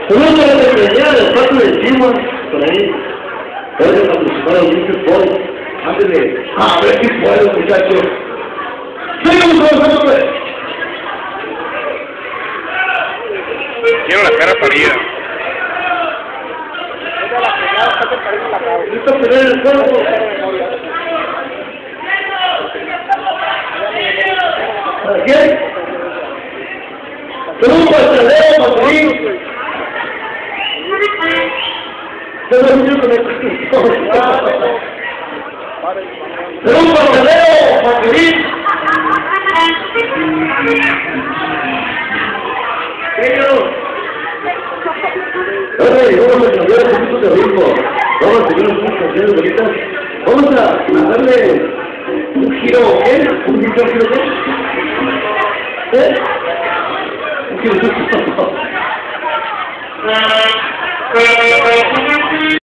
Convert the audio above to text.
Uno de los que venía del patio de encima, por ahí. Puede participar en un fútbol. Ándale. A ver si puedo, muchachos. ¡Sigamos trabajando, pues! Quiero la cara parida. Listo, tener el cuerpo. ¿Para quién? ¡Pero un pasteleo, Madrid! ¡Pero un pasteleo, Madrid! Vamos a cambiar un poquito de ritmo. Vamos a seguir unas canciones bonitas. Vamos a darle un giro, ¿eh? ¿Un giro qué? ¿Eh? Un giro.